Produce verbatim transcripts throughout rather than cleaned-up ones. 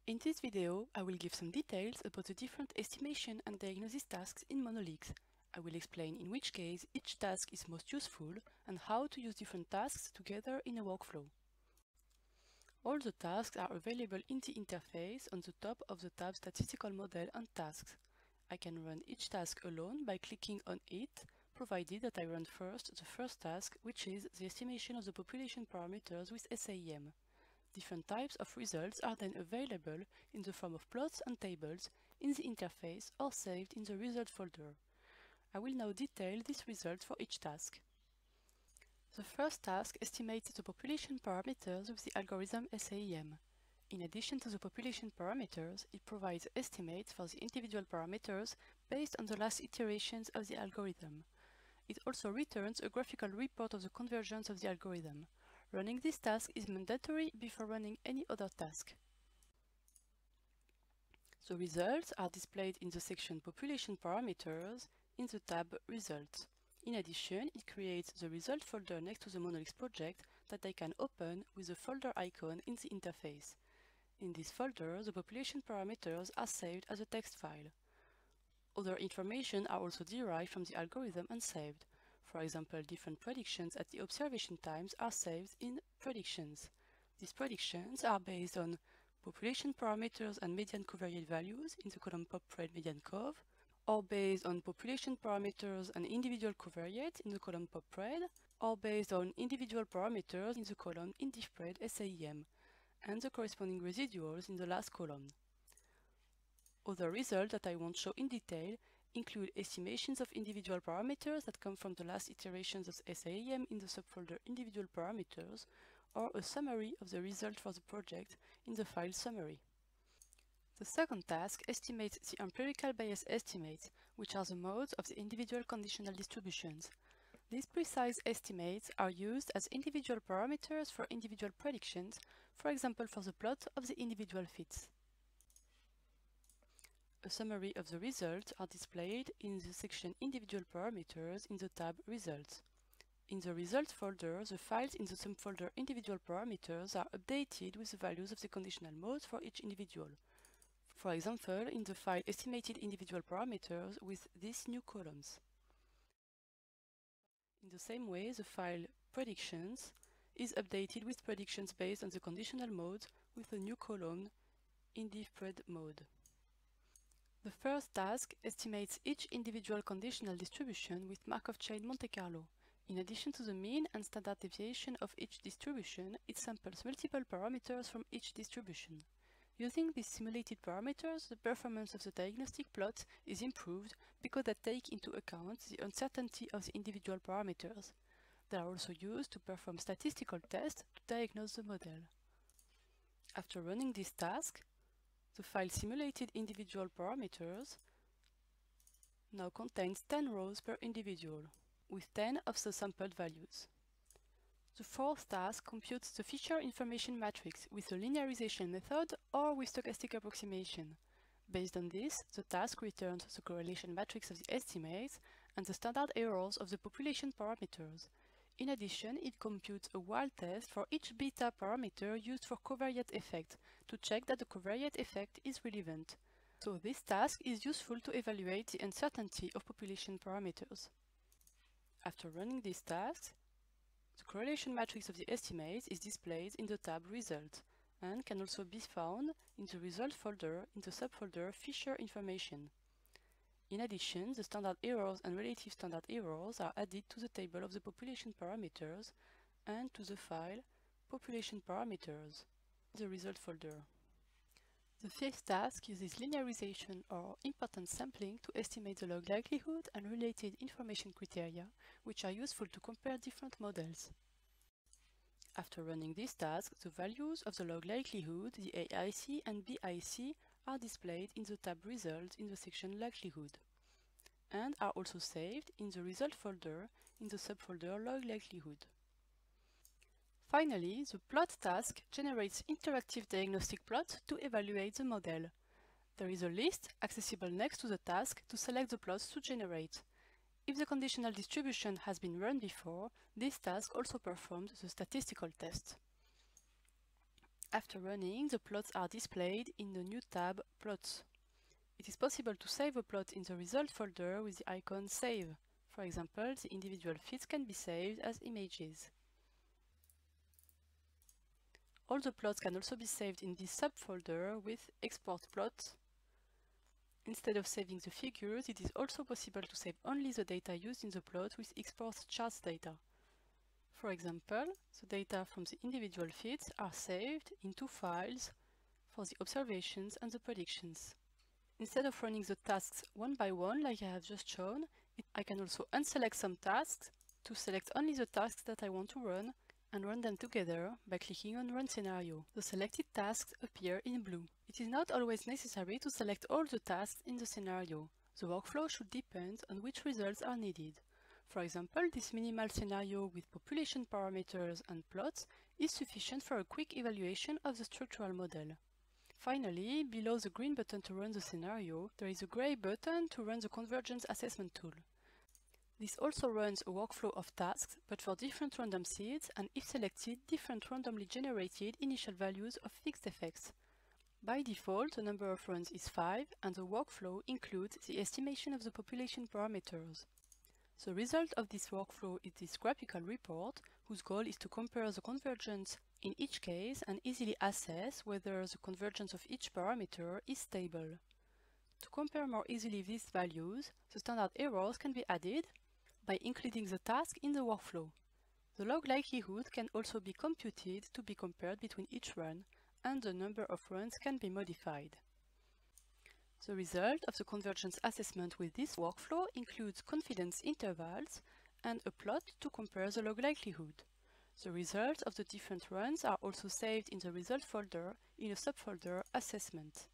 In this video, I will give some details about the different estimation and diagnosis tasks in Monolix. I will explain in which case each task is most useful and how to use different tasks together in a workflow. All the tasks are available in the interface on the top of the tab Statistical Model and Tasks. I can run each task alone by clicking on it, provided that I run first the first task, which is the estimation of the population parameters with S A E M. Different types of results are then available in the form of plots and tables in the interface or saved in the result folder. I will now detail these results for each task. The first task estimates the population parameters with the algorithm S A E M. In addition to the population parameters, it provides estimates for the individual parameters based on the last iterations of the algorithm. It also returns a graphical report of the convergence of the algorithm. Running this task is mandatory before running any other task. The results are displayed in the section Population Parameters in the tab Results. In addition, it creates the result folder next to the Monolix project that I can open with the folder icon in the interface. In this folder, the population parameters are saved as a text file. Other information are also derived from the algorithm and saved. For example, different predictions at the observation times are saved in predictions. These predictions are based on population parameters and median covariate values in the column pop-pred median cov, or based on population parameters and individual covariate in the column pop-pred, or based on individual parameters in the column indifpred S A E M, and the corresponding residuals in the last column. Other results that I won't show in detail include estimations of individual parameters that come from the last iterations of S A E M in the subfolder individual parameters, or a summary of the result for the project in the file summary. The second task estimates the empirical bias estimates, which are the modes of the individual conditional distributions. These precise estimates are used as individual parameters for individual predictions, for example for the plot of the individual fits. A summary of the results are displayed in the section Individual Parameters in the tab Results. In the Results folder, the files in the subfolder Individual Parameters are updated with the values of the conditional modes for each individual. For example, in the file Estimated Individual Parameters with these new columns. In the same way, the file Predictions is updated with predictions based on the conditional modes with a new column indifpred mode. The first task estimates each individual conditional distribution with Markov chain Monte Carlo. In addition to the mean and standard deviation of each distribution, it samples multiple parameters from each distribution. Using these simulated parameters, the performance of the diagnostic plot is improved because they take into account the uncertainty of the individual parameters. They are also used to perform statistical tests to diagnose the model. After running this task, the file Simulated Individual Parameters now contains ten rows per individual, with ten of the sampled values. The fourth task computes the feature information matrix with a linearization method or with stochastic approximation. Based on this, the task returns the correlation matrix of the estimates and the standard errors of the population parameters. In addition, it computes a wild test for each beta parameter used for covariate effect to check that the covariate effect is relevant. So this task is useful to evaluate the uncertainty of population parameters. After running these tasks, the correlation matrix of the estimates is displayed in the tab Result and can also be found in the Result folder in the subfolder Feature Information. In addition, the standard errors and relative standard errors are added to the table of the population parameters and to the file Population Parameters, the result folder. The fifth task uses linearization or importance sampling to estimate the log likelihood and related information criteria, which are useful to compare different models. After running this task, the values of the log likelihood, the A I C and B I C, are displayed in the tab Results in the section Likelihood, and are also saved in the Result folder in the subfolder Log Likelihood. Finally, the Plot task generates interactive diagnostic plots to evaluate the model. There is a list accessible next to the task to select the plots to generate. If the conditional distribution has been run before, this task also performs the statistical test. After running, the plots are displayed in the new tab Plots. It is possible to save a plot in the result folder with the icon Save. For example, the individual feeds can be saved as images. All the plots can also be saved in this subfolder with Export Plot. Instead of saving the figures, it is also possible to save only the data used in the plot with Export Charts Data. For example, the data from the individual feeds are saved in two files for the observations and the predictions. Instead of running the tasks one by one like I have just shown, it, I can also unselect some tasks to select only the tasks that I want to run and run them together by clicking on Run Scenario. The selected tasks appear in blue. It is not always necessary to select all the tasks in the scenario. The workflow should depend on which results are needed. For example, this minimal scenario with population parameters and plots is sufficient for a quick evaluation of the structural model. Finally, below the green button to run the scenario, there is a gray button to run the convergence assessment tool. This also runs a workflow of tasks, but for different random seeds and, if selected, different randomly generated initial values of fixed effects. By default, the number of runs is five, and the workflow includes the estimation of the population parameters. The result of this workflow is this graphical report, whose goal is to compare the convergence in each case and easily assess whether the convergence of each parameter is stable. To compare more easily these values, the standard errors can be added by including the task in the workflow. The log likelihood can also be computed to be compared between each run, and the number of runs can be modified. The result of the convergence assessment with this workflow includes confidence intervals and a plot to compare the log likelihood. The results of the different runs are also saved in the result folder in a subfolder Assessment.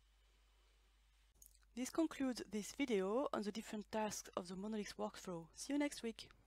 This concludes this video on the different tasks of the Monolix workflow. See you next week!